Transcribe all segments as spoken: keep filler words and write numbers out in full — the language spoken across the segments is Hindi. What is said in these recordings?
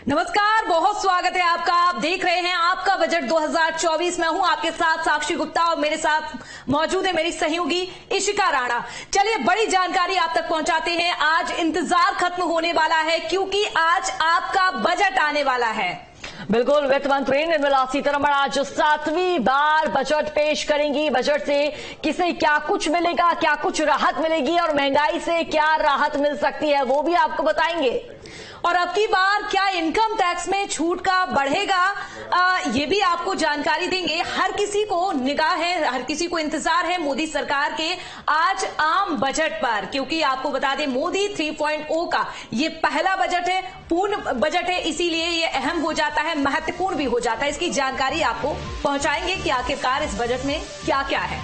नमस्कार, बहुत स्वागत है आपका। आप देख रहे हैं आपका बजट दो हज़ार चौबीस। मैं हूं आपके साथ साक्षी गुप्ता और मेरे साथ मौजूद है मेरी सहयोगी इशिका राणा। चलिए बड़ी जानकारी आप तक पहुंचाते हैं। आज इंतजार खत्म होने वाला है क्योंकि आज आपका बजट आने वाला है। बिल्कुल, वित्त मंत्री निर्मला सीतारमण आज सातवीं बार बजट पेश करेंगी। बजट से किसे क्या कुछ मिलेगा, क्या कुछ राहत मिलेगी और महंगाई से क्या राहत मिल सकती है वो भी आपको बताएंगे। और अब की बार क्या इनकम टैक्स में छूट का बढ़ेगा, आ, ये भी आपको जानकारी देंगे। हर किसी को निगाह है, हर किसी को इंतजार है मोदी सरकार के आज आम बजट पर, क्योंकि आपको बता दें मोदी थ्री पॉइंट ओ का ये पहला बजट है, पूर्ण बजट है, इसीलिए ये अहम हो जाता है, महत्वपूर्ण भी हो जाता है। इसकी जानकारी आपको पहुंचाएंगे कि आखिरकार इस बजट में क्या क्या है।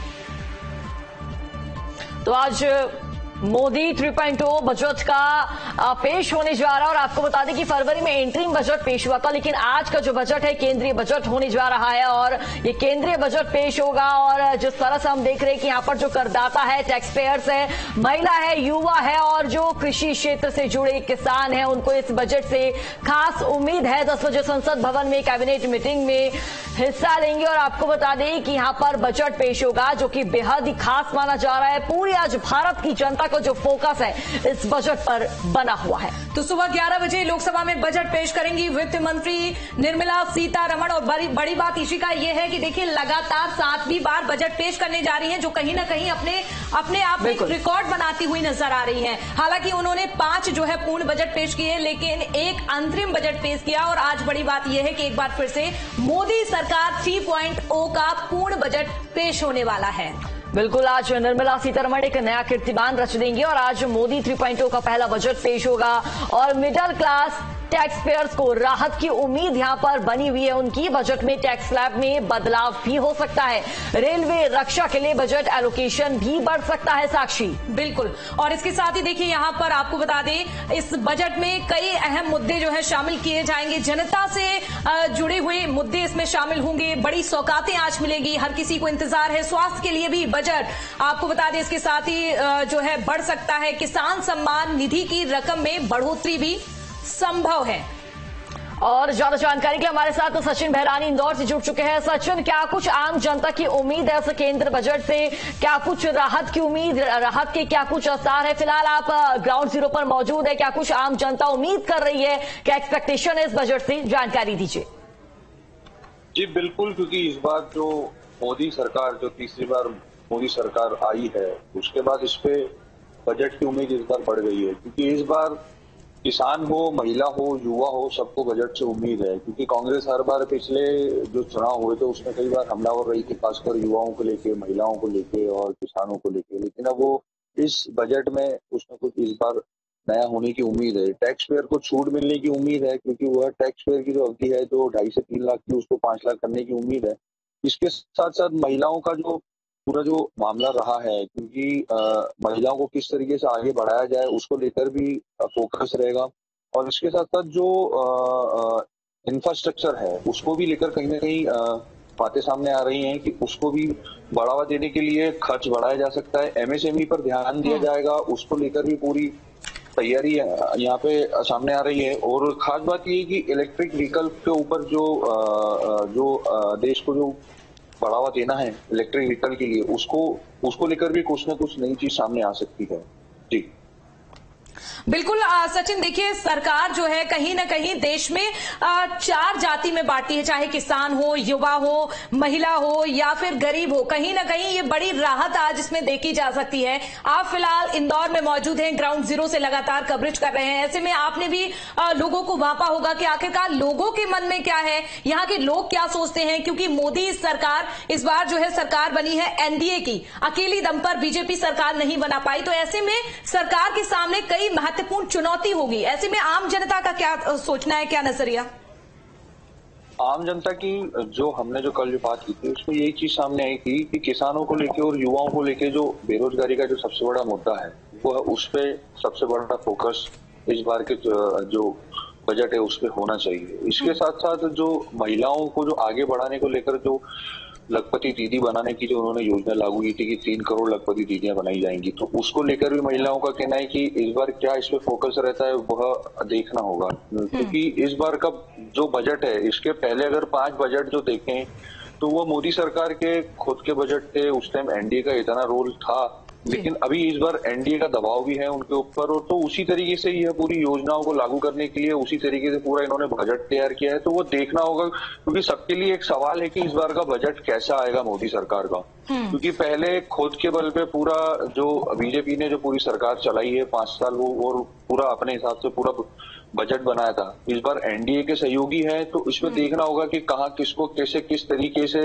तो आज Modi three point O budget का पेश होने जा रहा है और आपको बता दें कि फरवरी में इंटरिम बजट पेश हुआ था, लेकिन आज का जो बजट है केंद्रीय बजट होने जा रहा है और ये केंद्रीय बजट पेश होगा। और जिस तरह से हम देख रहे हैं कि यहाँ पर जो करदाता है, टैक्स पेयर्स है, महिला है, युवा है और जो कृषि क्षेत्र से जुड़े किसान हैं, उनको इस बजट से खास उम्मीद है। दस बजे संसद भवन में कैबिनेट मीटिंग में हिस्सा लेंगे और आपको बता दें कि यहाँ पर बजट पेश होगा जो कि बेहद ही खास माना जा रहा है। पूरी आज भारत की जनता को जो फोकस है इस बजट पर बना हुआ है। तो सुबह ग्यारह बजे लोकसभा में बजट पेश करेंगी वित्त मंत्री निर्मला सीतारमण। और बड़ी बड़ी बात इशिका ये है कि देखिए लगातार सातवीं बार बजट पेश करने जा रही हैं, जो कहीं ना कहीं अपने अपने आप में एक रिकॉर्ड बनाती हुई नजर आ रही हैं। हालांकि उन्होंने पांच जो है पूर्ण बजट पेश किए, लेकिन एक अंतरिम बजट पेश किया। और आज बड़ी बात यह है कि एक बार फिर से मोदी सरकार थ्री पॉइंट ओ का पूर्ण बजट पेश होने वाला है। बिल्कुल, आज निर्मला सीतारमण एक नया कीर्तिमान रच देंगे और आज मोदी थ्री पॉइंट ओ का पहला बजट पेश होगा और मिडिल क्लास टैक्स पेयर्स को राहत की उम्मीद यहां पर बनी हुई है उनकी। बजट में टैक्स स्लैब में बदलाव भी हो सकता है, रेलवे रक्षा के लिए बजट एलोकेशन भी बढ़ सकता है। साक्षी बिल्कुल, और इसके साथ ही देखिए यहां पर आपको बता दें इस बजट में कई अहम मुद्दे जो है शामिल किए जाएंगे। जनता से जुड़े हुए मुद्दे इसमें शामिल होंगे, बड़ी सौगातें आज मिलेगी, हर किसी को इंतजार है। स्वास्थ्य के लिए भी बजट आपको बता दें इसके साथ ही जो है बढ़ सकता है। किसान सम्मान निधि की रकम में बढ़ोतरी भी संभव है। और ज्यादा जानकारी के हमारे साथ तो सचिन बहरानी इंदौर से जुड़ चुके हैं। सचिन, क्या कुछ आम जनता की उम्मीद है इस केंद्र बजट से, क्या कुछ राहत की उम्मीद, राहत के क्या कुछ आसार है? फिलहाल आप ग्राउंड जीरो पर मौजूद है, क्या कुछ आम जनता उम्मीद कर रही है, क्या एक्सपेक्टेशन है इस बजट से? जानकारी दीजिए। जी बिल्कुल, क्योंकि इस बार जो मोदी सरकार जो तीसरी बार मोदी सरकार आई है उसके बाद इस पे बजट की उम्मीद इस बार बढ़ गई है, क्योंकि इस बार किसान हो, महिला हो, युवा हो, सबको बजट से उम्मीद है। क्योंकि कांग्रेस हर बार पिछले जो चुनाव हुए थे उसमें कई बार हमलावर रही थी, खासकर युवाओं को लेके, महिलाओं को लेके और किसानों को लेके। लेकिन अब वो इस बजट में कुछ न कुछ इस बार नया होने की उम्मीद है। टैक्स पेयर को छूट मिलने की उम्मीद है, क्योंकि वह टैक्स पेयर की जो अवधि है जो ढाई से तीन लाख की उसको पांच लाख करने की उम्मीद है। इसके साथ साथ महिलाओं का जो पूरा जो मामला रहा है, क्योंकि महिलाओं को किस तरीके से आगे बढ़ाया जाए उसको लेकर भी फोकस रहेगा। और इसके साथ साथ जो इंफ्रास्ट्रक्चर है उसको भी लेकर कहीं ना कहीं बातें सामने आ रही हैं कि उसको भी बढ़ावा देने के लिए खर्च बढ़ाया जा सकता है। एमएसएमई पर ध्यान दिया जाएगा, उसको लेकर भी पूरी तैयारी यहाँ पे सामने आ रही है। और खास बात ये कि इलेक्ट्रिक व्हीकल के ऊपर जो जो देश को जो बढ़ावा देना है इलेक्ट्रिक व्हीकल के लिए, उसको उसको लेकर भी कुछ न कुछ नई चीज सामने आ सकती है। जी बिल्कुल सचिन, देखिए सरकार जो है कहीं ना कहीं देश में आ, चार जाति में बांटती है, चाहे किसान हो, युवा हो, महिला हो या फिर गरीब हो। कहीं ना कहीं ये बड़ी राहत आज इसमें देखी जा सकती है। आप फिलहाल इंदौर में मौजूद हैं, ग्राउंड जीरो से लगातार कवरेज कर रहे हैं। ऐसे में आपने भी आ, लोगों को भांपा होगा कि आखिरकार लोगों के मन में क्या है, यहाँ के लोग क्या सोचते हैं। क्योंकि मोदी सरकार इस बार जो है सरकार बनी है एनडीए की, अकेली दम पर बीजेपी सरकार नहीं बना पाई। तो ऐसे में सरकार के सामने कई महत्वपूर्ण चुनौती होगी। ऐसे में आम जनता का क्या सोचना है, क्या नजरिया? आम जनता की जो हमने जो कल जो बात की थी उसमें यही चीज सामने आई थी कि किसानों को लेके और युवाओं को लेके जो बेरोजगारी का जो सबसे बड़ा मुद्दा है वो उस पे सबसे बड़ा फोकस इस बार के जो बजट है उस पे होना चाहिए। इसके साथ साथ जो महिलाओं को जो आगे बढ़ाने को लेकर जो लखपति दीदी बनाने की जो उन्होंने योजना लागू की थी कि तीन करोड़ लखपति दीदियां बनाई जाएंगी, तो उसको लेकर भी महिलाओं का कहना है कि इस बार क्या इस पे फोकस रहता है वह देखना होगा, क्योंकि इस बार का जो बजट है इसके पहले अगर पांच बजट जो देखें तो वो मोदी सरकार के खुद के बजट थे। उस टाइम एनडीए का इतना रोल था, लेकिन अभी इस बार एनडीए का दबाव भी है उनके ऊपर, और तो उसी तरीके से यह पूरी योजनाओं को लागू करने के लिए उसी तरीके से पूरा इन्होंने बजट तैयार किया है। तो वो देखना होगा, क्योंकि सबके लिए एक सवाल है कि इस बार का बजट कैसा आएगा मोदी सरकार का, क्योंकि पहले खुद के बल पे पूरा जो बीजेपी ने जो पूरी सरकार चलाई है पांच साल, वो और पूरा अपने हिसाब से पूरा बजट बनाया था। इस बार एनडीए के सहयोगी हैं, तो इसमें देखना होगा कि कहाँ किसको कैसे किस तरीके से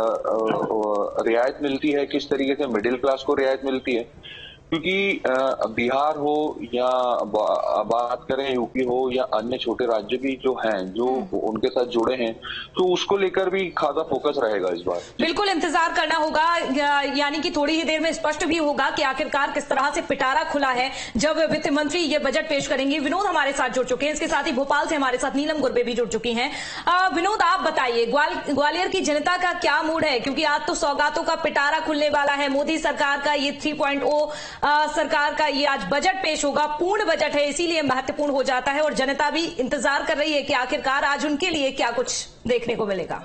रियायत मिलती है, किस तरीके से मिडिल क्लास को रियायत मिलती है, क्योंकि बिहार हो या बात करें यूपी हो या अन्य छोटे राज्य भी जो हैं जो उनके साथ जुड़े हैं, तो उसको लेकर भी खासा फोकस रहेगा इस बार। बिल्कुल इंतजार करना होगा, यानी कि थोड़ी ही देर में स्पष्ट भी होगा कि आखिरकार किस तरह से पिटारा खुला है जब वित्त मंत्री ये बजट पेश करेंगे। विनोद हमारे साथ जुड़ चुके हैं, इसके साथ ही भोपाल से हमारे साथ नीलम गुरबे भी जुड़ चुकी हैं। विनोद, आप बताइए ग्वाल, ग्वालियर की जनता का क्या मूड है, क्योंकि आज तो सौगातों का पिटारा खुलने वाला है। मोदी सरकार का ये थ्री पॉइंट ओ आ, सरकार का ये आज बजट पेश होगा, पूर्ण बजट है, इसीलिए महत्वपूर्ण हो जाता है और जनता भी इंतजार कर रही है कि आखिरकार आज उनके लिए क्या कुछ देखने को मिलेगा।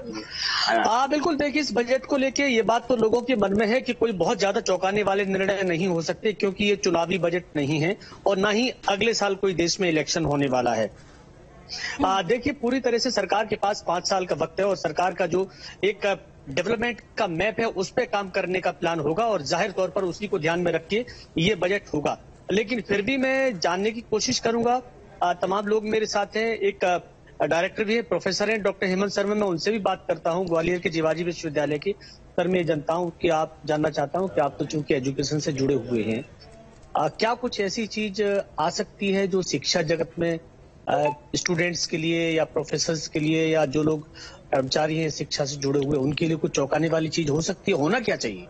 हाँ बिल्कुल, देखिए इस बजट को लेके ये बात तो लोगों के मन में है कि कोई बहुत ज्यादा चौंकाने वाले निर्णय नहीं हो सकते, क्योंकि ये चुनावी बजट नहीं है और ना ही अगले साल कोई देश में इलेक्शन होने वाला है। देखिए पूरी तरह से सरकार के पास पांच साल का वक्त है और सरकार का जो एक डेवलपमेंट का मैप है उस पर काम करने का प्लान होगा और जाहिर तौर पर उसी को ध्यान में रख के ये बजट होगा। लेकिन फिर भी मैं जानने की कोशिश करूंगा, तमाम लोग मेरे साथ हैं, एक डायरेक्टर भी है, प्रोफेसर हैं डॉक्टर हेमंत शर्मा, मैं उनसे भी बात करता हूं, ग्वालियर के जीवाजी विश्वविद्यालय के। सर मैं जानता हूं कि आप जानना चाहता हूं कि आप तो चूंकि एजुकेशन से जुड़े हुए हैं, आ, क्या कुछ ऐसी चीज आ सकती है जो शिक्षा जगत में स्टूडेंट्स के लिए या प्रोफेसर्स के लिए या जो लोग कर्मचारी हैं शिक्षा से जुड़े हुए उनके लिए कुछ चौंकाने वाली चीज हो सकती है? होना क्या चाहिए?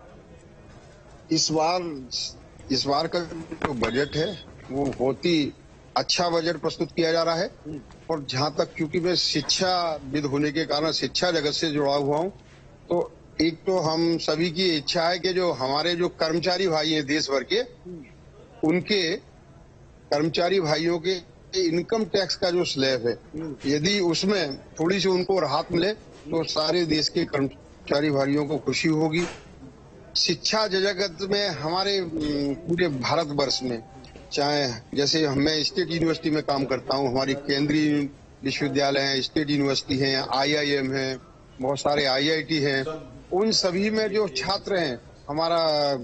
इस बार इस बार का जो बजट है वो बहुत ही अच्छा बजट प्रस्तुत किया जा रहा है। और जहां तक, क्योंकि मैं शिक्षाविद होने के कारण शिक्षा जगत से जुड़ा हुआ हूं, तो एक तो हम सभी की इच्छा है कि जो हमारे जो कर्मचारी भाई हैं देश भर के, उनके कर्मचारी भाइयों के इनकम टैक्स का जो स्लैब है, यदि उसमें थोड़ी सी उनको राहत मिले तो सारे देश के कर्मचारी भाइयों को खुशी होगी। शिक्षा जगत में हमारे पूरे भारतवर्ष में, चाहे जैसे मैं स्टेट यूनिवर्सिटी में काम करता हूँ, हमारी केंद्रीय विश्वविद्यालय हैं, स्टेट यूनिवर्सिटी हैं, आईआईएम है, बहुत सारे आईआईटी हैं, उन सभी में जो छात्र हैं, हमारा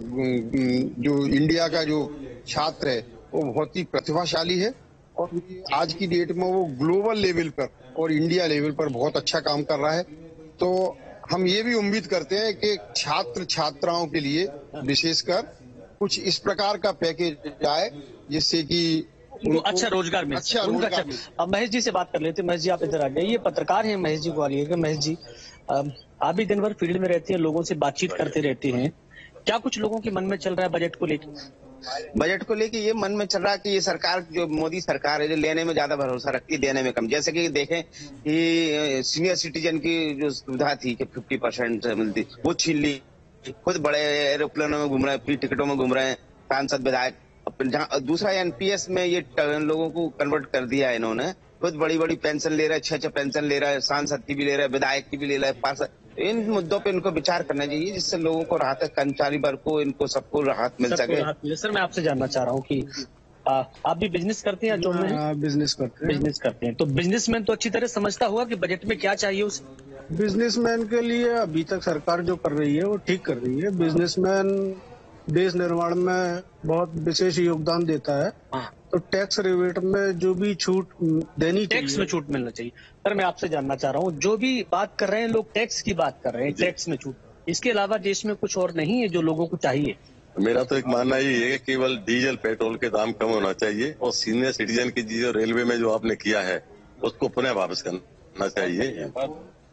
जो इंडिया का जो छात्र है वो बहुत ही प्रतिभाशाली है और आज की डेट में वो ग्लोबल लेवल पर और इंडिया लेवल पर बहुत अच्छा काम कर रहा है। तो हम ये भी उम्मीद करते हैं कि छात्र छात्राओं के लिए विशेषकर कुछ इस प्रकार का पैकेज आए जिससे कि उनको अच्छा रोजगार मिले। अच्छा रोजगार मिले। अब महेश जी से बात कर लेते हैं। महेश जी आप इधर आ गए, ये पत्रकार हैं महेश जी ग्वालियर के। महेश जी आप भी दिन भर फील्ड में रहते हैं, लोगों से बातचीत करते रहते हैं, क्या कुछ लोगों के मन में चल रहा है बजट को लेकर? बजट को लेके ये मन में चल रहा है कि ये सरकार जो मोदी सरकार है जो लेने में ज्यादा भरोसा रखती है, देने में कम। जैसे कि देखें कि सीनियर सिटीजन की जो सुविधा थी कि फिफ्टी परसेंट मिलती, वो छीन ली। खुद बड़े एरोप्लेनों में घूम रहे हैं, फ्री टिकटों में घूम रहे हैं सांसद विधायक। जहाँ दूसरा एनपीएस में ये लोगों को कन्वर्ट कर दिया है इन्होंने। खुद बड़ी बड़ी पेंशन ले रहा है, छह छह पेंशन ले रहा है, सांसद की भी ले रहा है, विधायक की भी ले रहा है, पार्षद। इन मुद्दों पे इनको विचार करना चाहिए जिससे लोगों को राहत, कर्मचारी वर्ग को, इनको सबको राहत मिल सके। सर मैं आपसे जानना चाह रहा हूँ कि आ, आप भी बिजनेस करते हैं? जो में बिजनेस करते हैं बिजनेस करते हैं तो बिजनेसमैन तो अच्छी तरह समझता होगा कि बजट में क्या चाहिए उसे। बिजनेसमैन के लिए अभी तक सरकार जो कर रही है वो ठीक कर रही है। बिजनेसमैन देश निर्माण में बहुत विशेष योगदान देता है, तो टैक्स रिबेट में जो भी छूट देनी, टैक्स में छूट मिलना चाहिए। सर मैं आपसे जानना चाह रहा हूँ, जो भी बात कर रहे हैं लोग टैक्स की बात कर रहे हैं, टैक्स में छूट, इसके अलावा देश में कुछ और नहीं है जो लोगों को चाहिए? मेरा तो एक मानना ये है कि केवल डीजल पेट्रोल के दाम कम होना चाहिए और सीनियर सिटीजन की जो रेलवे में जो आपने किया है उसको पुनः वापस करना चाहिए।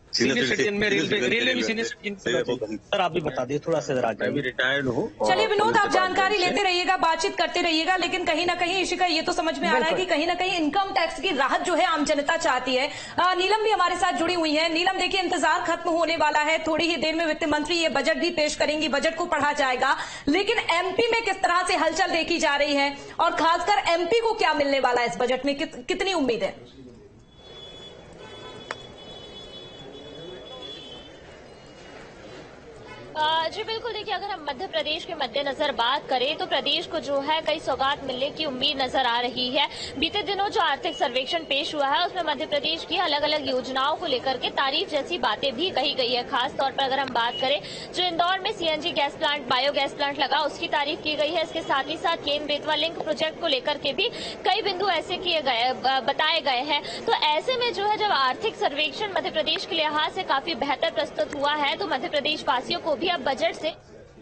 सीनियर सिटीजन में रेलवे रेलवे में सीनियर सिटीजन। सर आप भी बता दिए थोड़ा सा, जरा मैं भी रिटायर्ड हूँ। चलिए विनोद, आप जानकारी लेते रहिएगा, बातचीत करते रहिएगा, लेकिन कहीं ना कहीं इशिका ये तो समझ में आ रहा है कि कहीं ना कहीं इनकम टैक्स की राहत जो है आम जनता चाहती है। आ, नीलम भी हमारे साथ जुड़ी हुई है। नीलम देखिए, इंतजार खत्म होने वाला है, थोड़ी ही देर में वित्त मंत्री ये बजट भी पेश करेंगी, बजट को पढ़ा जाएगा, लेकिन एमपी में किस तरह से हलचल देखी जा रही है और खासकर एमपी को क्या मिलने वाला है इस बजट में, कित, कितनी उम्मीद है? जी बिल्कुल, देखिए अगर हम मध्य प्रदेश के मद्देनजर बात करें तो प्रदेश को जो है कई सौगात मिलने की उम्मीद नजर आ रही है। बीते दिनों जो आर्थिक सर्वेक्षण पेश हुआ है उसमें मध्य प्रदेश की अलग अलग योजनाओं को लेकर के तारीफ जैसी बातें भी कही गई है। खास तौर पर अगर हम बात करें, जो इंदौर में CNG gas plant, biogas plant लगा, उसकी तारीफ की गई है। इसके साथ ही साथ केन बेतवा लिंक प्रोजेक्ट को लेकर के भी कई बिंदु ऐसे किए गए बताए गए हैं। तो ऐसे में जो है जब आर्थिक सर्वेक्षण मध्य प्रदेश के लिहाज से काफी बेहतर प्रस्तुत हुआ है तो मध्य प्रदेश वासियों को भी अब बजट से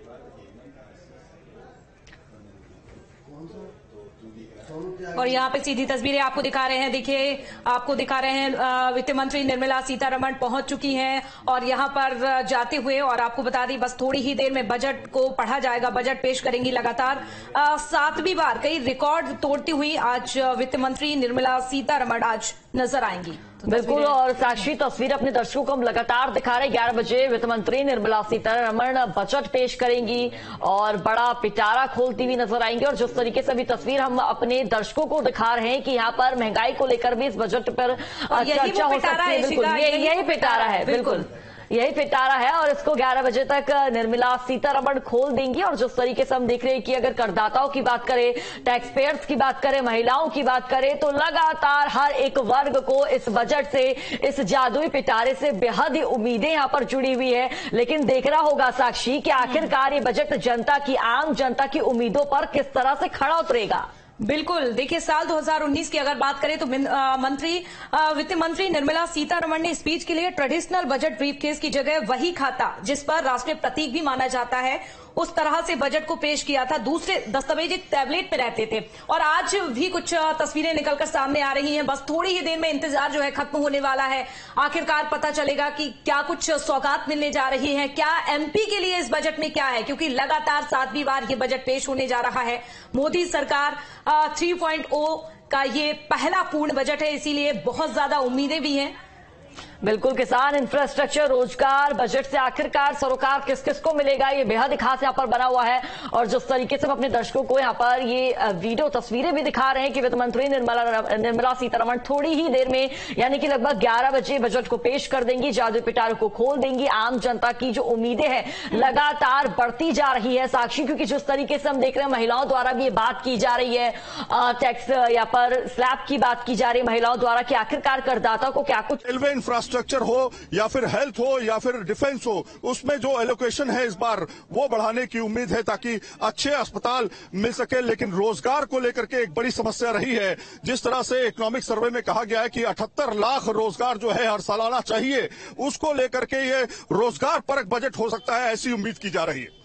और यहाँ पे सीधी तस्वीरें आपको दिखा रहे हैं। देखिए, आपको दिखा रहे हैं वित्त मंत्री निर्मला सीतारमण पहुंच चुकी हैं और यहाँ पर जाते हुए, और आपको बता दी बस थोड़ी ही देर में बजट को पढ़ा जाएगा, बजट पेश करेंगी लगातार सातवीं बार। कई रिकॉर्ड तोड़ती हुई आज वित्त मंत्री निर्मला सीतारमण आज नजर आएंगी। तो बिल्कुल, और साक्षी तस्वीर अपने दर्शकों को हम लगातार दिखा रहे हैं। ग्यारह बजे वित्त मंत्री निर्मला सीतारमण बजट पेश करेंगी और बड़ा पिटारा खोलती हुई नजर आएंगी। और जिस तरीके से अभी तस्वीर हम अपने दर्शकों को दिखा रहे हैं कि यहाँ पर महंगाई को लेकर भी इस बजट पर चर्चा हो सकती है। बिल्कुल, यही पिटारा है, बिल्कुल यही पिटारा है और इसको ग्यारह बजे तक निर्मला सीतारमण खोल देंगी। और जिस तरीके से हम देख रहे हैं कि अगर करदाताओं की बात करें, टैक्स पेयर्स की बात करें, महिलाओं की बात करें, तो लगातार हर एक वर्ग को इस बजट से, इस जादुई पिटारे से बेहद ही उम्मीदें यहां पर जुड़ी हुई है। लेकिन देखना होगा साक्षी कि आखिरकार ये बजट जनता की, आम जनता की उम्मीदों पर किस तरह से खड़ा उतरेगा। बिल्कुल, देखिए साल दो हज़ार उन्नीस की अगर बात करें तो मंत्री वित्त मंत्री निर्मला सीतारमण ने स्पीच के लिए ट्रेडिशनल बजट ब्रीफकेस की जगह वही खाता जिस पर राष्ट्रीय प्रतीक भी माना जाता है उस तरह से बजट को पेश किया था। दूसरे दस्तावेज टैबलेट पे रहते थे और आज भी कुछ तस्वीरें निकलकर सामने आ रही हैं। बस थोड़ी ही देर में इंतजार जो है खत्म होने वाला है। आखिरकार पता चलेगा कि क्या कुछ सौगात मिलने जा रही है, क्या एमपी के लिए इस बजट में क्या है, क्योंकि लगातार सातवीं बार ये बजट पेश होने जा रहा है। मोदी सरकार थ्री पॉइंट ओ का ये पहला पूर्ण बजट है, इसीलिए बहुत ज्यादा उम्मीदें भी हैं। बिल्कुल, किसान, इंफ्रास्ट्रक्चर, रोजगार, बजट से आखिरकार सरोकार किस किस को मिलेगा, ये बेहद खास यहाँ पर बना हुआ है। और जिस तरीके से हम अपने दर्शकों को यहाँ पर ये वीडियो तस्वीरें भी दिखा रहे हैं कि वित्त मंत्री निर्मला निर्मला सीतारमण थोड़ी ही देर में यानी कि लगभग ग्यारह बजे बजट को पेश कर देंगी, जादू पिटारे को खोल देंगी। आम जनता की जो उम्मीदें हैं लगातार बढ़ती जा रही है साक्षी, क्योंकि जिस तरीके से हम देख रहे हैं महिलाओं द्वारा भी ये बात की जा रही है, टैक्स या पर स्लैब की बात की जा रही है महिलाओं द्वारा कि आखिरकार करदाता को क्या कुछ रेलवे इंफ्रास्ट्रक्चर हो या फिर हेल्थ हो या फिर डिफेंस हो, उसमें जो एलोकेशन है इस बार वो बढ़ाने की उम्मीद है ताकि अच्छे अस्पताल मिल सके। लेकिन रोजगार को लेकर के एक बड़ी समस्या रही है। जिस तरह से इकोनॉमिक सर्वे में कहा गया है कि अठहत्तर लाख रोजगार जो है हर सालाना चाहिए, उसको लेकर के ये रोजगार परक बजट हो सकता है, ऐसी उम्मीद की जा रही है।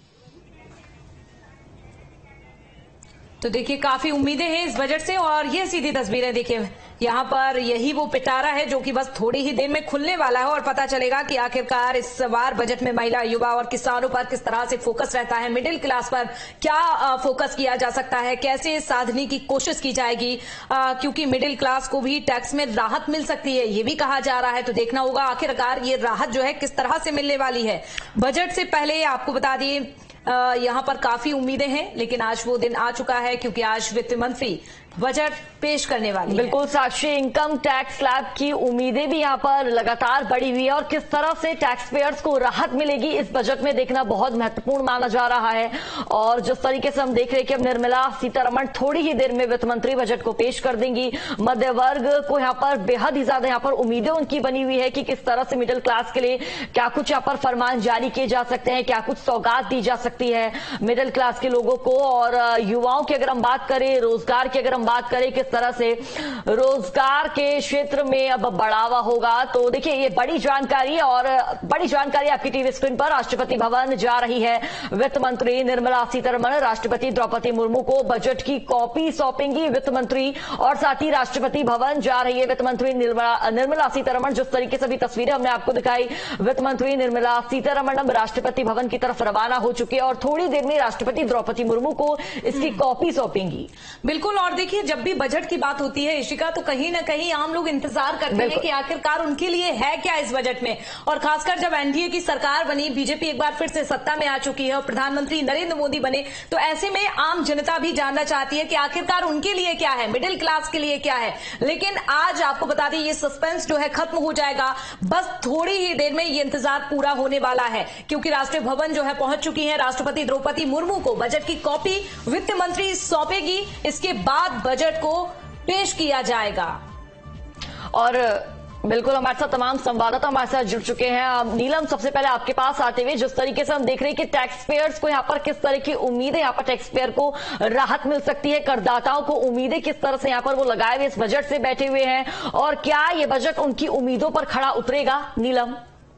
तो देखिए काफी उम्मीदें हैं इस बजट से और ये सीधी तस्वीरें देखिए, यहाँ पर यही वो पिटारा है जो कि बस थोड़ी ही देर में खुलने वाला है और पता चलेगा कि आखिरकार इस बार बजट में महिला, युवा और किसानों पर किस तरह से फोकस रहता है, मिडिल क्लास पर क्या फोकस किया जा सकता है, कैसे साधने की कोशिश की जाएगी, आ, क्योंकि मिडिल क्लास को भी टैक्स में राहत मिल सकती है ये भी कहा जा रहा है। तो देखना होगा आखिरकार ये राहत जो है किस तरह से मिलने वाली है। बजट से पहले आपको बता दिए यहाँ पर काफी उम्मीदें हैं, लेकिन आज वो दिन आ चुका है क्योंकि आज वित्त मंत्री बजट पेश करने वाली है। बिल्कुल साक्षी, इनकम टैक्स स्लैब की उम्मीदें भी यहाँ पर लगातार बढ़ी हुई है और किस तरह से टैक्स पेयर्स को राहत मिलेगी इस बजट में देखना बहुत महत्वपूर्ण माना जा रहा है। और जिस तरीके से हम देख रहे हैं कि अब निर्मला सीतारमण थोड़ी ही देर में वित्त मंत्री बजट को पेश कर देंगी। मध्य वर्ग को यहाँ पर बेहद ही ज्यादा यहाँ पर उम्मीदें उनकी बनी हुई है कि किस तरह से मिडिल क्लास के लिए क्या कुछ यहाँ पर फरमान जारी किए जा सकते हैं, क्या कुछ सौगात दी जा सकती सकती है मिडिल क्लास के लोगों को। और युवाओं की अगर हम बात करें, रोजगार की अगर हम बात करें, किस तरह से रोजगार के क्षेत्र में अब बढ़ावा होगा, तो देखिए ये बड़ी जानकारी और बड़ी जानकारी आपकी टीवी स्क्रीन पर। राष्ट्रपति भवन जा रही है वित्त मंत्री निर्मला सीतारमण। राष्ट्रपति द्रौपदी मुर्मू को बजट की कॉपी सौंपेंगी वित्त मंत्री, और साथ ही राष्ट्रपति भवन जा रही है वित्त मंत्री निर्मला निर्मला सीतारमण। जिस तरीके से भी तस्वीरें हमने आपको दिखाई, वित्त मंत्री निर्मला सीतारमण अब राष्ट्रपति भवन की तरफ रवाना हो चुके हैं और थोड़ी देर में राष्ट्रपति द्रौपदी मुर्मू को इसकी कॉपी सौंपेंगी। बिल्कुल। और देखिए, जब भी बजट की बात होती है इशिका, तो कहीं ना कहीं आम लोग इंतजार करते हैं कि आखिरकार उनके लिए है क्या इस बजट में। और खासकर जब एनडीए की सरकार बनी, बीजेपी एक बार फिर से सत्ता में आ चुकी है और प्रधानमंत्री नरेंद्र मोदी बने, तो ऐसे में आम जनता भी जानना चाहती है कि आखिरकार उनके लिए क्या है, मिडिल क्लास के लिए क्या है। लेकिन आज आपको बता दें, ये सस्पेंस जो है खत्म हो जाएगा। बस थोड़ी ही देर में ये इंतजार पूरा होने वाला है, क्योंकि राष्ट्रीय भवन जो है पहुंच चुकी है। राष्ट्रपति द्रौपदी मुर्मू को बजट की कॉपी वित्त मंत्री सौंपेगी। इसके बाद बजट को पेश किया जाएगा। और बिल्कुल हमारे साथ तमाम संवाददाता हमारे साथ जुड़ चुके हैं। नीलम, सबसे पहले आपके पास आते हुए, जिस तरीके से हम देख रहे हैं कि टैक्स पेयर्स को यहाँ पर किस तरह की उम्मीदें, यहाँ पर टैक्स पेयर को राहत मिल सकती है, करदाताओं को उम्मीदें किस तरह से यहाँ पर वो लगाए हुए इस बजट से बैठे हुए हैं, और क्या ये बजट उनकी उम्मीदों पर खड़ा उतरेगा? नीलम।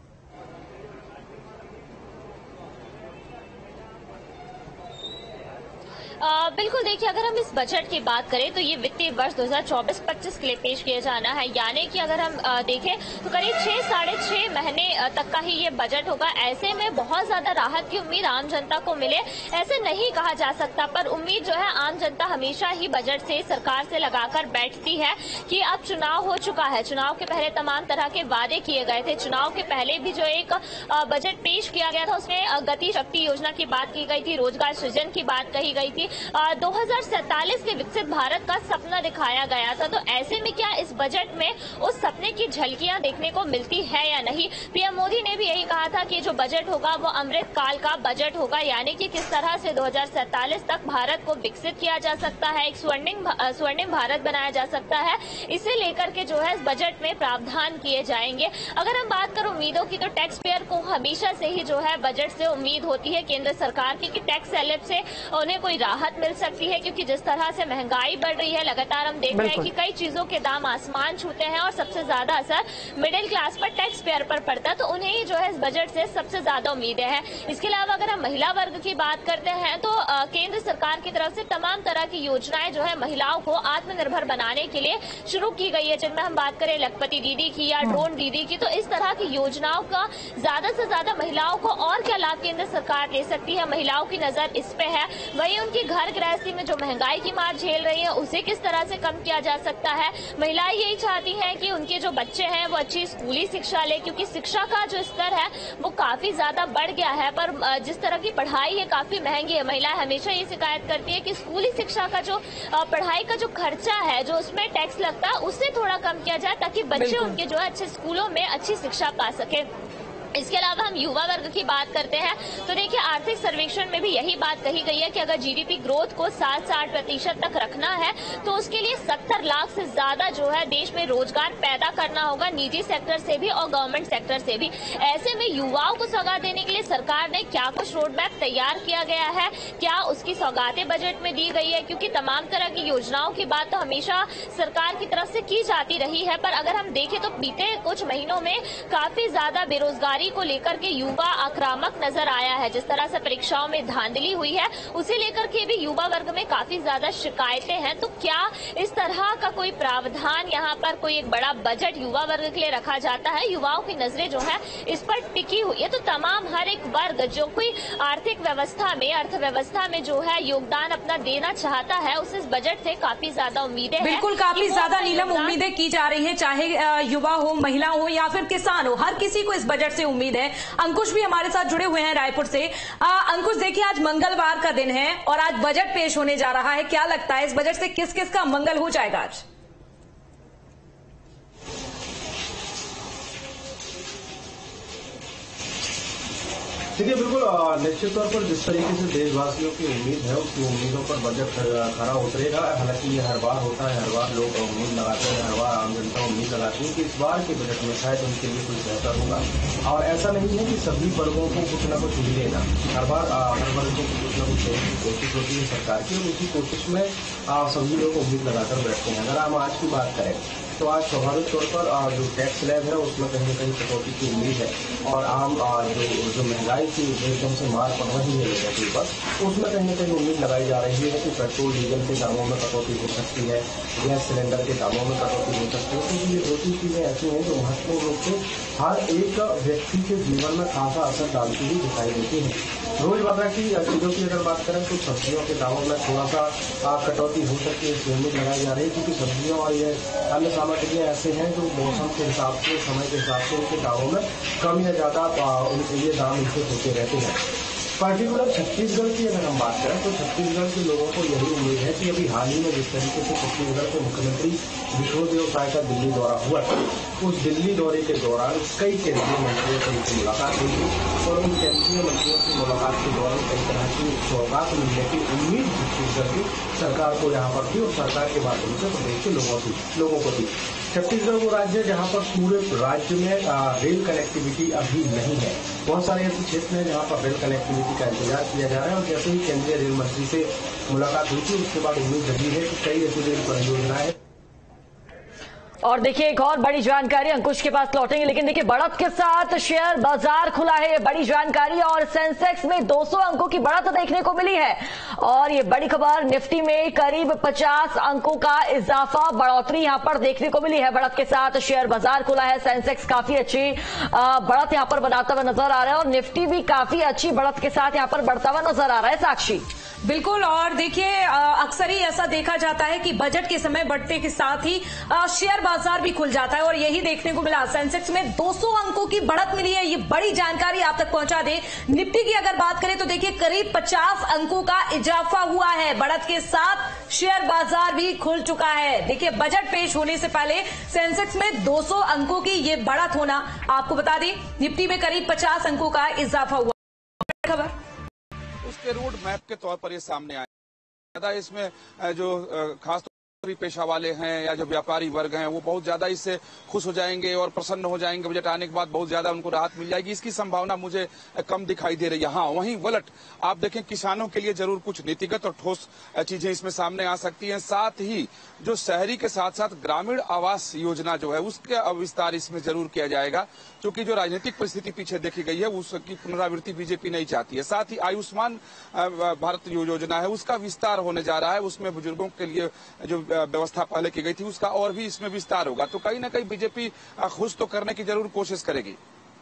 आ, बिल्कुल देखिए, अगर हम इस बजट की बात करें तो ये वित्तीय वर्ष दो हज़ार चौबीस पच्चीस के लिए पेश किया जाना है। यानी कि अगर हम आ, देखें तो करीब छह साढ़े छह महीने तक का ही ये बजट होगा। ऐसे में बहुत ज्यादा राहत की उम्मीद आम जनता को मिले ऐसे नहीं कहा जा सकता, पर उम्मीद जो है आम जनता हमेशा ही बजट से, सरकार से लगाकर बैठती है कि अब चुनाव हो चुका है। चुनाव के पहले तमाम तरह के वादे किए गए थे। चुनाव के पहले भी जो एक बजट पेश किया गया था उसमें गति शक्ति योजना की बात की गई थी, रोजगार सृजन की बात कही गई थी, दो हजार सैंतालीस के विकसित भारत का सपना दिखाया गया था। तो ऐसे में क्या इस बजट में उस सपने की झलकियां देखने को मिलती है या नहीं? पीएम मोदी ने भी यही कहा था कि जो बजट होगा वो अमृत काल का बजट होगा, यानी कि किस तरह से दो हजार सैंतालीस तक भारत को विकसित किया जा सकता है, एक स्वर्णिम स्वर्णिम भारत बनाया जा सकता है। इसे लेकर के जो है इस बजट में प्रावधान किए जाएंगे। अगर हम बात करें उम्मीदों की, तो टैक्स पेयर को हमेशा से ही जो है बजट से उम्मीद होती है केंद्र सरकार की कि टैक्स स्लैब से उन्हें कोई राहत मिल सकती है, क्योंकि जिस तरह से महंगाई बढ़ रही है लगातार हम देख रहे हैं कि कई चीजों के दाम आसमान छूते हैं और सबसे ज्यादा असर मिडिल क्लास पर, टैक्स पेयर पर पड़ता है। तो उन्हें ही जो है इस बजट से सबसे ज्यादा उम्मीदें हैं। इसके अलावा अगर हम महिला वर्ग की बात करते हैं तो आ, केंद्र सरकार की तरफ से तमाम तरह की योजनाएं जो है महिलाओं को आत्मनिर्भर बनाने के लिए शुरू की गई है, जिनमें हम बात करें लखपति दीदी की या ड्रोन दीदी की। तो इस तरह की योजनाओं का ज्यादा से ज्यादा महिलाओं को और क्या लाभ केंद्र सरकार दे सकती है, महिलाओं की नजर इस पे है। वहीं उनकी घर गृहस्थी में जो महंगाई की मार झेल रही है उसे किस तरह से कम किया जा सकता है। महिलाएं यही चाहती हैं कि उनके जो बच्चे हैं वो अच्छी स्कूली शिक्षा ले, क्योंकि शिक्षा का जो स्तर है वो काफी ज्यादा बढ़ गया है, पर जिस तरह की पढ़ाई है काफी महंगी है। महिलाएं हमेशा ये शिकायत करती है कि स्कूली शिक्षा का जो पढ़ाई का जो खर्चा है, जो उसमें टैक्स लगता है, उससे थोड़ा कम किया जाए ताकि बच्चे उनके जो है अच्छे स्कूलों में अच्छी शिक्षा पा सके। इसके अलावा हम युवा वर्ग की बात करते हैं तो देखिए, आर्थिक सर्वेक्षण में भी यही बात कही गई है कि अगर जीडीपी ग्रोथ को सात साठ प्रतिशत तक रखना है तो उसके लिए सत्तर लाख से ज्यादा जो है देश में रोजगार पैदा करना होगा, निजी सेक्टर से भी और गवर्नमेंट सेक्टर से भी। ऐसे में युवाओं को सौगात देने के लिए सरकार ने क्या कुछ रोड मैप तैयार किया गया है, क्या उसकी सौगातें बजट में दी गई है? क्योंकि तमाम तरह की योजनाओं की बात तो हमेशा सरकार की तरफ से की जाती रही है, पर अगर हम देखें तो बीते कुछ महीनों में काफी ज्यादा बेरोजगारी को लेकर के युवा आक्रामक नजर आया है। जिस तरह से परीक्षाओं में धांधली हुई है उसे लेकर के भी युवा वर्ग में काफी ज्यादा शिकायतें हैं। तो क्या इस तरह का कोई प्रावधान यहाँ पर कोई एक बड़ा बजट युवा वर्ग के लिए रखा जाता है? युवाओं की नजरें जो है इस पर टिकी हुई है। तो तमाम हर एक वर्ग जो कोई आर्थिक व्यवस्था में, अर्थव्यवस्था में जो है योगदान अपना देना चाहता है, उसे इस बजट से काफी ज्यादा उम्मीदें बिल्कुल काफी ज्यादा नीलम उम्मीदें की जा रही है, चाहे युवा हो, महिला हो या फिर किसान हो, हर किसी को इस बजट से उम्मीद है। अंकुश भी हमारे साथ जुड़े हुए हैं रायपुर से। आ, अंकुश, देखिए आज मंगलवार का दिन है और आज बजट पेश होने जा रहा है। क्या लगता है इस बजट से किस किस का मंगल हो जाएगा आज? देखिए बिल्कुल निश्चित तौर पर जिस तरीके से देशवासियों की उम्मीद है उसकी उम्मीदों पर बजट खरा उतरेगा। हालांकि ये हर बार होता है, हर बार लोग उम्मीद लगाते हैं, हर बार आम जनता उम्मीद लगाती है कि इस बार के बजट में शायद उनके लिए कुछ बेहतर होगा। और ऐसा नहीं है कि सभी वर्गों को कुछ न कुछ मिलेगा, हर बार हर वर्ग को कुछ न कुछ देने की कोशिश होती है सरकार की, और उसी कोशिश में सभी लोग उम्मीद लगाकर बैठते हैं। अगर हम आज की बात करें तो आज स्वाभाविक तौर पर जो टैक्स स्लैब है उसमें कहीं न कहीं कटौती की उम्मीद है, और आम जो जो महंगाई की एकदम से मार पड़ रही है लोगों के ऊपर, उसमें कहीं न कहीं उम्मीद लगाई जा रही है कि पेट्रोल डीजल के दामों में कटौती हो सकती है, गैस सिलेंडर के दामों में कटौती हो सकती है। क्योंकि ये दो तीन चीजें ऐसी हैं जो महत्वपूर्ण रूप से हर एक व्यक्ति के जीवन में खासा असर डालती हुई दिखाई देती है। रोजमर्रा की चीजों की अगर बात करें तो सब्जियों के दामों में थोड़ा सा कटौती हो सकती है, इसकी उम्मीद लगाई जा रही है, क्योंकि सब्जियों और ये अन्य सामग्रियां ऐसे हैं जो मौसम के हिसाब से, समय के हिसाब से उनके दामों में कम या ज्यादा उनके ये दाम इनसे होते रहते हैं। पर्टिकुलर छत्तीसगढ़ की अगर हम बात करें तो छत्तीसगढ़ के लोगों को यही उम्मीद है कि अभी हाल ही में जिस तरीके से छत्तीसगढ़ के मुख्यमंत्री विष्णुदेव साय का दिल्ली दौरा हुआ, उस दिल्ली दौरे के दौरान कई केंद्रीय मंत्रियों से उनकी मुलाकात हुई थी, और उन केंद्रीय मंत्रियों की मुलाकात के दौरान कई तरह की सौगात मिलने की उम्मीद छत्तीसगढ़ की सरकार को यहाँ पर थी, और सरकार के माध्यम से प्रदेश के लोगों की लोगों को थी। छत्तीसगढ़ वो राज्य है जहाँ पर पूरे राज्य में रेल कनेक्टिविटी अभी नहीं है। बहुत सारे ऐसे क्षेत्र हैं जहाँ पर रेल कनेक्टिविटी का इंतजार किया जा रहा है, और जैसे ही केंद्रीय रेल मंत्री से मुलाकात हुई थी उसके बाद उम्मीद जगी है कि कई ऐसी रेल परियोजनाएं। और देखिए एक और बड़ी जानकारी, अंकुश के पास लौटेंगे, लेकिन देखिए बढ़त के साथ शेयर बाजार खुला है, ये बड़ी जानकारी। और सेंसेक्स में दो सौ अंकों की बढ़त देखने को मिली है, और ये बड़ी खबर, निफ्टी में करीब पचास अंकों का इजाफा, बढ़ोतरी यहां पर देखने को मिली है। बढ़त के साथ शेयर बाजार खुला है, सेंसेक्स काफी अच्छी बढ़त यहां पर बनाता हुआ नजर आ रहा है, और निफ्टी भी काफी अच्छी बढ़त के साथ यहां पर बढ़ता हुआ नजर आ रहा है। साक्षी बिल्कुल, और देखिए अक्सर ही ऐसा देखा जाता है कि बजट के समय बढ़ते के साथ ही शेयर बाजार भी खुल जाता है, और यही देखने को मिला। सेंसेक्स में दो सौ अंकों की बढ़त मिली है, ये बड़ी जानकारी आप तक पहुंचा दें। निफ्टी की अगर बात करें तो देखिए करीब पचास अंकों का इजाफा हुआ है, बढ़त के साथ शेयर बाजार भी खुल चुका है। देखिए बजट पेश होने से पहले सेंसेक्स में दो सौ अंकों की ये बढ़त होना, आपको बता दें निफ्टी में करीब पचास अंकों का इजाफा हुआ। खबर उसके रोड मैप के तौर पर ये सामने आया। ज्यादा इसमें जो खास पेशा वाले हैं या जो व्यापारी वर्ग हैं वो बहुत ज्यादा इससे खुश हो जाएंगे और प्रसन्न हो जाएंगे। बजट आने के बाद बहुत ज्यादा उनको राहत मिल जाएगी, इसकी संभावना मुझे कम दिखाई दे रही है। हाँ, वहीं वलट आप देखें, किसानों के लिए जरूर कुछ नीतिगत और ठोस चीजें इसमें सामने आ सकती हैं। साथ ही जो शहरी के साथ साथ ग्रामीण आवास योजना जो है उसका विस्तार इसमें जरूर किया जाएगा, क्योंकि जो राजनीतिक परिस्थिति पीछे देखी गई है उसकी पुनरावृत्ति बीजेपी नहीं चाहती है। साथ ही आयुष्मान भारत योजना है उसका विस्तार होने जा रहा है, उसमें बुजुर्गों के लिए जो व्यवस्था पहले की गई थी उसका और भी इसमें विस्तार होगा। तो कहीं ना कहीं बीजेपी खुश तो करने की जरूर कोशिश करेगी।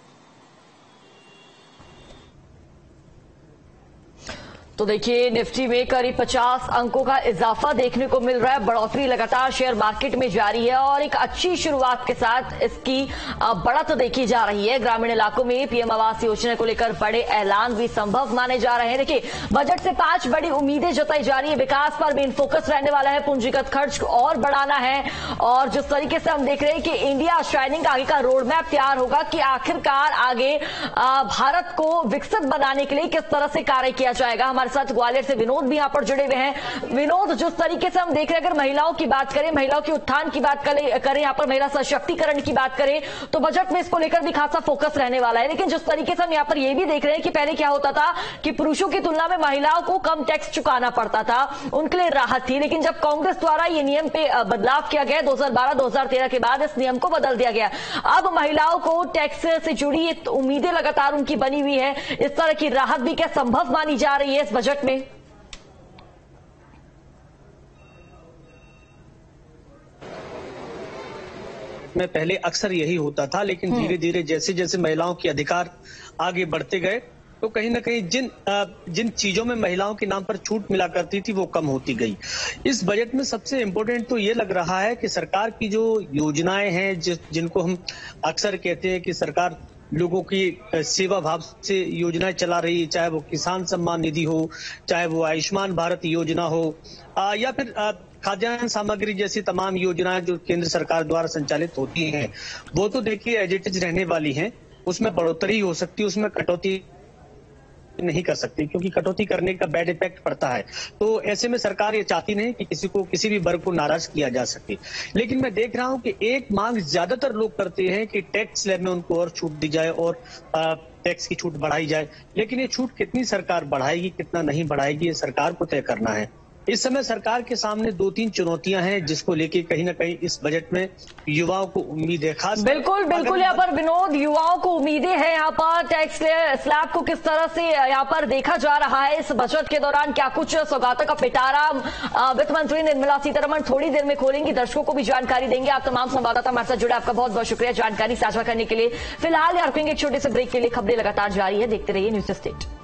तो देखिए निफ्टी में करीब पचास अंकों का इजाफा देखने को मिल रहा है, बढ़ोतरी लगातार शेयर मार्केट में जारी है, और एक अच्छी शुरुआत के साथ इसकी बढ़त देखी जा रही है। ग्रामीण इलाकों में पीएम आवास योजना को लेकर बड़े ऐलान भी संभव माने जा रहे हैं। देखिए बजट से पांच बड़ी उम्मीदें जताई जा रही है, विकास पर मेन फोकस रहने वाला है, पूंजीगत खर्च और बढ़ाना है, और जिस तरीके से हम देख रहे हैं कि इंडिया शाइनिंग आगे का रोड मैप तैयार होगा कि आखिरकार आगे भारत को विकसित बनाने के लिए किस तरह से कार्य किया जाएगा। हमारे साथ ग्वालियर से विनोद भी यहां पर जुड़े हुए हैं। विनोद, जिस तरीके से हम देख रहे हैं, अगर महिलाओं की बात करें, महिलाओं के उत्थान की बात करें, यहां पर महिला सशक्तिकरण की बात करें, तो बजट में इसको लेकर भी खासा फोकस रहने वाला है। लेकिन जिस तरीके से हम यहां पर यह भी देख रहे हैं कि पहले क्या होता था कि पुरुषों की तुलना में महिलाओं को कम टैक्स चुकाना पड़ता था, उनके लिए राहत थी, लेकिन जब कांग्रेस द्वारा ये नियम पे बदलाव किया गया दो हजार बारह दो हजार तेरह के बाद इस नियम को बदल दिया गया। अब महिलाओं को टैक्स से जुड़ी उम्मीदें लगातार उनकी बनी हुई है, इस तरह की राहत भी क्या संभव मानी जा रही है इस बजट में? में पहले अक्सर यही होता था, लेकिन धीरे धीरे जैसे जैसे महिलाओं के अधिकार आगे बढ़ते गए तो कहीं ना कहीं जिन जिन चीजों में महिलाओं के नाम पर छूट मिला करती थी वो कम होती गई। इस बजट में सबसे इम्पोर्टेंट तो ये लग रहा है कि सरकार की जो योजनाएं हैं, जिनको हम अक्सर कहते हैं कि सरकार लोगों की सेवा भाव से योजनाएं चला रही है, चाहे वो किसान सम्मान निधि हो, चाहे वो आयुष्मान भारत योजना हो, आ, या फिर खाद्यान्न सामग्री जैसी तमाम योजनाएं जो केंद्र सरकार द्वारा संचालित होती हैं, वो तो देखिए एज इट इज रहने वाली हैं। उसमें बढ़ोतरी हो सकती है, उसमें कटौती कटौती नहीं कर सकती, क्योंकि कटौती करने का बैड इफेक्ट पड़ता है। तो ऐसे में सरकार ये चाहती नहीं कि किसी को किसी भी वर्ग को नाराज किया जा सके। लेकिन मैं देख रहा हूं कि एक मांग ज्यादातर लोग करते हैं कि टैक्स स्लैब में उनको और छूट दी जाए और टैक्स की छूट बढ़ाई जाए। लेकिन ये छूट कितनी सरकार बढ़ाएगी, कितना नहीं बढ़ाएगी, ये सरकार को तय करना है। इस समय सरकार के सामने दो तीन चुनौतियां हैं, जिसको लेके कहीं ना कहीं इस बजट में युवाओं को उम्मीद है। खास बिल्कुल बिल्कुल यहाँ पर विनोद, युवाओं को उम्मीदें हैं। यहाँ पर टैक्स स्लैब को किस तरह से यहाँ पर देखा जा रहा है इस बजट के दौरान, क्या कुछ सौगातों का पिटारा वित्त मंत्री निर्मला सीतारमण थोड़ी देर में खोलेंगी, दर्शकों को भी जानकारी देंगे। आप तमाम संवाददाता हमारे साथ जुड़े, आपका बहुत बहुत शुक्रिया जानकारी साझा करने के लिए। फिलहाल यहाँ रुकेंगे एक छोटे से ब्रेक के लिए। खबरें लगातार जारी है, देखते रहिए न्यूज़ स्टेट।